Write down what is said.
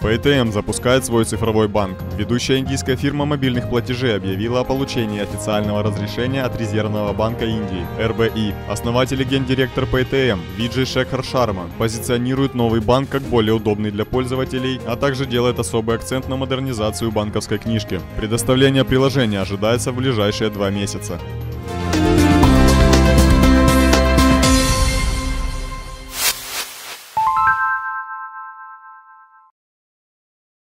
Paytm запускает свой цифровой банк. Ведущая индийская фирма мобильных платежей объявила о получении официального разрешения от Резервного банка Индии (РБИ). Основатель и гендиректор Paytm Виджей Шекхар Шарма позиционирует новый банк как более удобный для пользователей, а также делает особый акцент на модернизацию банковской книжки. Предоставление приложения ожидается в ближайшие 2 месяца.